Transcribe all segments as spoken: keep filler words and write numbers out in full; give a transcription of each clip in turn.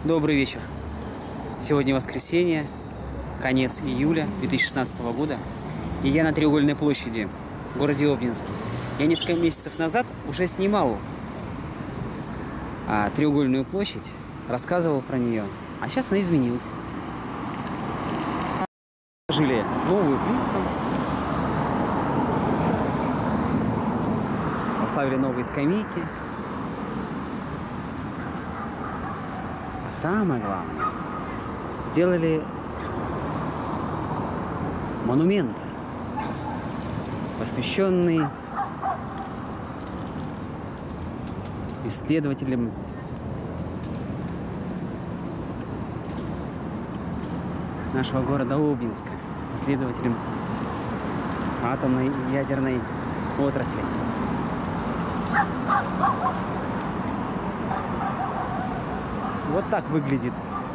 Добрый вечер. Сегодня воскресенье, конец июля две тысячи шестнадцатого года, и я на Треугольной площади в городе Обнинске. Я несколько месяцев назад уже снимал а, Треугольную площадь, рассказывал про нее, а сейчас она изменилась. Положили новую плитку, поставили новые скамейки. А самое главное, сделали монумент, посвященный исследователям нашего города Обнинска, исследователям атомной и ядерной отрасли. Вот так выглядит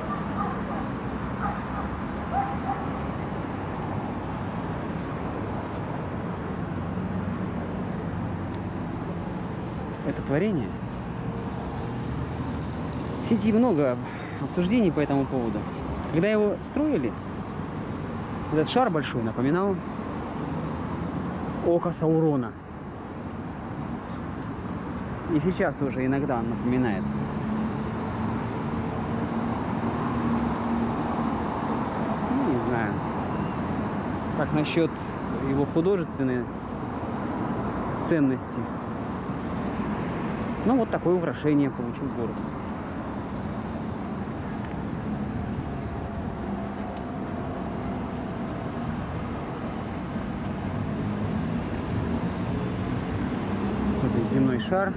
это творение. В сети много обсуждений по этому поводу. Когда его строили, этот шар большой напоминал око Саурона. И сейчас тоже иногда он напоминает. Ну, не знаю. Как насчет его художественной ценности. Ну, вот такое украшение получил город. Это земной шар.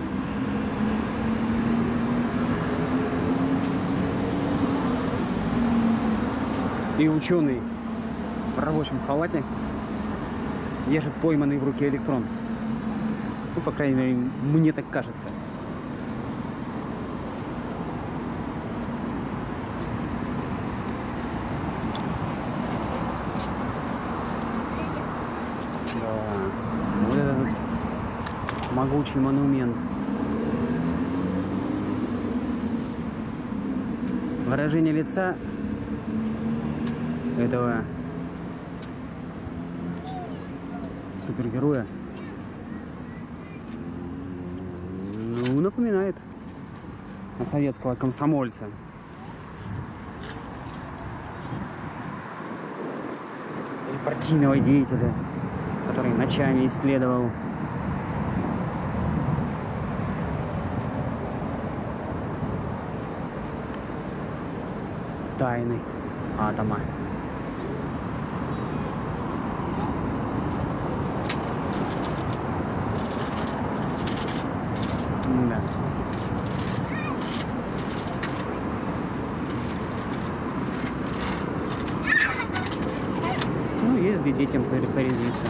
И ученый в рабочем халате держит пойманный в руке электрон. Ну, по крайней мере, мне так кажется. Да. Вот этот могучий монумент. Выражение лица этого супергероя, ну, напоминает на советского комсомольца. Или партийного деятеля, который ночами исследовал тайны атома. Да. Ну, есть где детям порезвиться.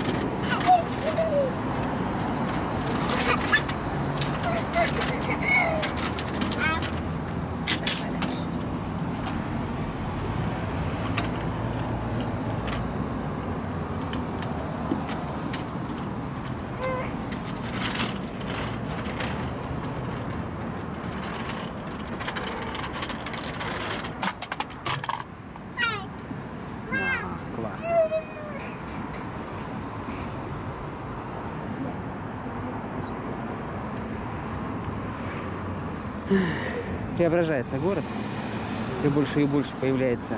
Преображается город, все больше и больше появляется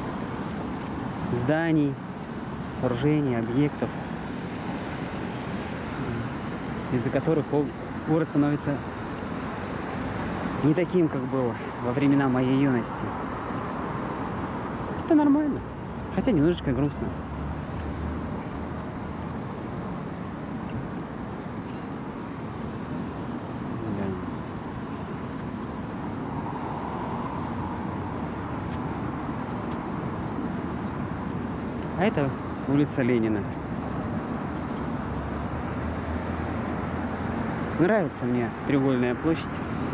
зданий, сооружений, объектов, из-за которых город становится не таким, как был во времена моей юности. Это нормально, хотя немножечко грустно. А это улица Ленина. Нравится мне Треугольная площадь.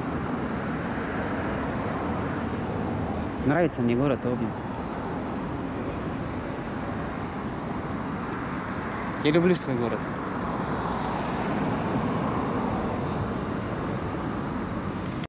Нравится мне город Обнинск. Я люблю свой город.